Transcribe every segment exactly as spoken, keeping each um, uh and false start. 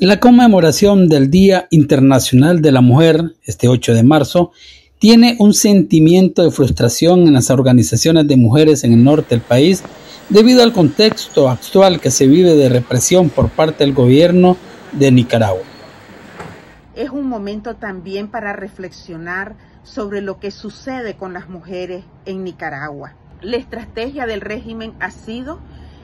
La conmemoración del Día Internacional de la Mujer, este ocho de marzo, tiene un sentimiento de frustración en las organizaciones de mujeres en el norte del país debido al contexto actual que se vive de represión por parte del gobierno de Nicaragua. Es un momento también para reflexionar sobre lo que sucede con las mujeres en Nicaragua. La estrategia del régimen ha sido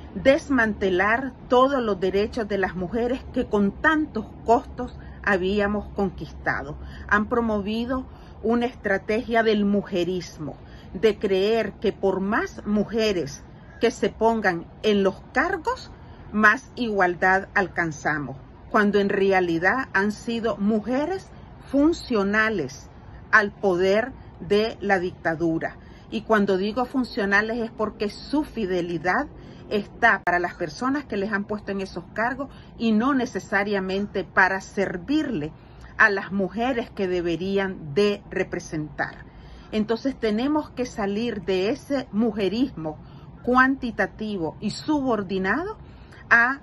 desmantelar todos los derechos de las mujeres que con tantos costos habíamos conquistado. Han promovido una estrategia del mujerismo, de creer que por más mujeres que se pongan en los cargos, más igualdad alcanzamos, cuando en realidad han sido mujeres funcionales al poder de la dictadura. Y cuando digo funcionales es porque su fidelidad está para las personas que les han puesto en esos cargos y no necesariamente para servirle a las mujeres que deberían de representar. Entonces tenemos que salir de ese mujerismo cuantitativo y subordinado a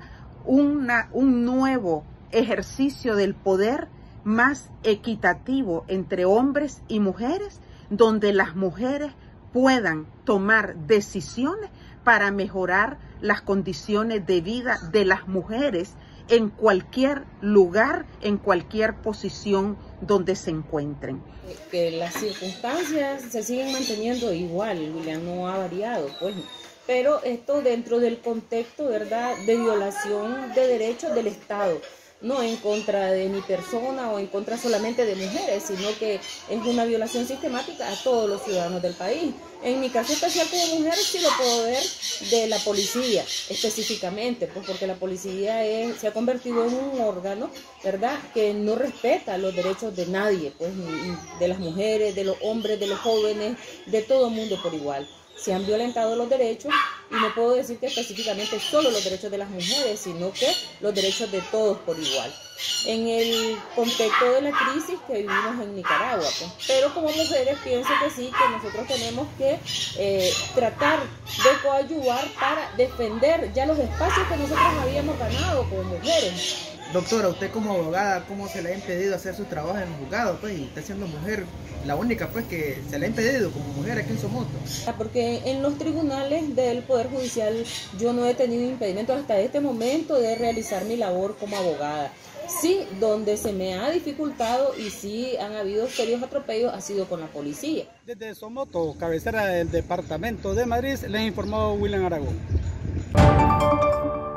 una, un nuevo ejercicio del poder más equitativo entre hombres y mujeres, donde las mujeres puedan tomar decisiones para mejorar las condiciones de vida de las mujeres en cualquier lugar, en cualquier posición donde se encuentren. Que las circunstancias se siguen manteniendo igual, William, no ha variado, pues, pero esto dentro del contexto, ¿verdad?, de violación de derechos del Estado, no en contra de mi persona o en contra solamente de mujeres, sino que es una violación sistemática a todos los ciudadanos del país. En mi caso especial como mujer sí lo puedo ver de la policía específicamente, pues porque la policía es, se ha convertido en un órgano, ¿verdad?, que no respeta los derechos de nadie, pues de las mujeres, de los hombres, de los jóvenes, de todo el mundo por igual. Se han violentado los derechos y no puedo decir que específicamente solo los derechos de las mujeres, sino que los derechos de todos por igual. En el contexto de la crisis que vivimos en Nicaragua, pues. Pero como mujeres pienso que sí, que nosotros tenemos que eh, tratar de coadyuvar para defender ya los espacios que nosotros habíamos ganado como mujeres. Doctora, usted como abogada, ¿cómo se le ha impedido hacer su trabajo en el juzgado? Pues, y está siendo mujer, la única pues que se le ha impedido como mujer aquí en Somoto. Porque en los tribunales del Poder Judicial yo no he tenido impedimento hasta este momento de realizar mi labor como abogada. Sí, donde se me ha dificultado y sí han habido serios atropellos ha sido con la policía. Desde Somoto, cabecera del departamento de Madrid, les informó William Aragón.